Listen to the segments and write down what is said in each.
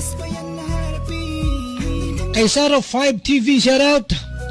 Kay Sarah 5 TV, shout out.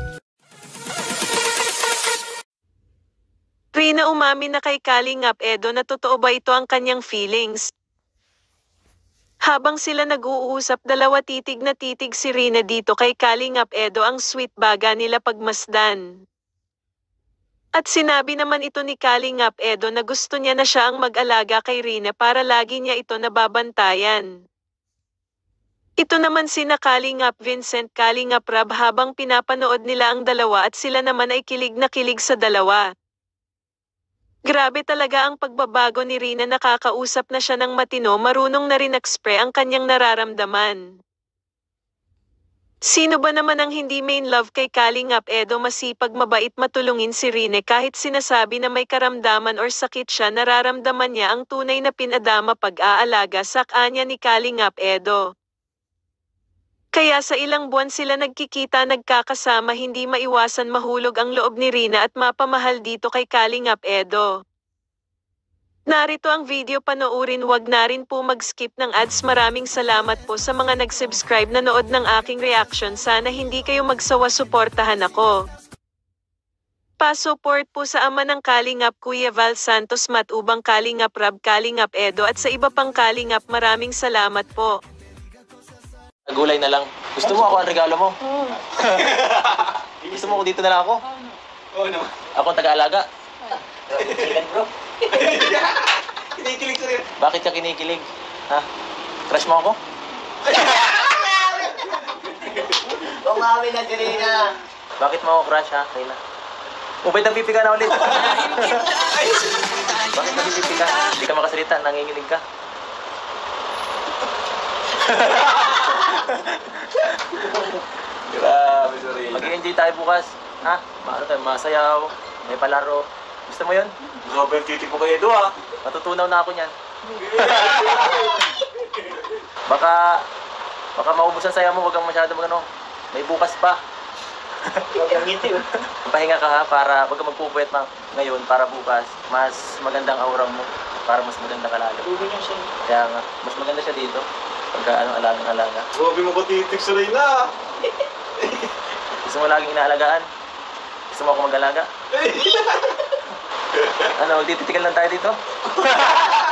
Rina umamin na kay Kalingap Edo na totoo ba ito ang kanyang feelings. Habang sila nag-uusap, dalawa titig na titig si Rina dito kay Kalingap Edo, ang sweet baga nila pagmasdan. At sinabi naman ito ni Kalingap Edo na gusto niya na siya ang mag-alaga kay Rina para lagi niya ito nababantayan. Ito naman sina Kalingap Vincent, Kalingap Rab habang pinapanood nila ang dalawa at sila naman ay kilig na kilig sa dalawa. Grabe talaga ang pagbabago ni Rina, nakakausap na siya ng matino, marunong na rin express ang kanyang nararamdaman. Sino ba naman ang hindi main love kay Kalingap Edo? Masipag, mabait, matulungin si Rina. Kahit sinasabi na may karamdaman or sakit siya, nararamdaman niya ang tunay na pinadama pag-aalaga sa kanya ni Kalingap Edo. Kaya sa ilang buwan sila nagkikita, nagkakasama, hindi maiwasan mahulog ang loob ni Rina at mapamahal dito kay Kalingap Edo. Narito ang video, panoorin, wag na rin po mag-skip ng ads. Maraming salamat po sa mga nag-subscribe, nanood ng aking reaction. Sana hindi kayo magsawa, suportahan ako. Pa-support po sa ama ng Kalingap, Kuya Val Santos Matubang, Kalingap Rab, Kalingap Edo at sa iba pang Kalingap. Maraming salamat po. Gulay na lang. Gusto mo ako ang regalo mo? Oo. Gusto mo ako dito na lang ako? Oo naman. Ako ang taga-alaga. Kinikilig bro. Kinikilig ko rin. Bakit ka kinikilig? Ha? Crush mo ako? Umawi na si Rina. Bakit mo ako crush, ha? Kayla. Ubay na pipi ka na ulit. Bakit na pipi ka? Hindi ka makasalita, nanginginig ka. Grabe si Rina. Mag-i-enjoy tayo bukas. Ha? Maano tayo, masayaw, may palaro. Gusto mo yun? Sobrang titig mo kay Edo ah. Matutunaw na ako niyan. Baka maubos ang saya mo, wag kang masyado magano. May bukas pa. Huwag kang ngiti. Pahinga ka, ha, para wag kang magpupuyat ngayon para bukas mas magandang aura mo, para mas maganda ka lalo. Kaya nga, mas maganda siya dito. Pagka alagang-alaga. Grabe mo ko titig si Rina. Gusto mo laging inaalagaan? Gusto mo ako mag-alaga? Ano, magtititigan lang tayo dito?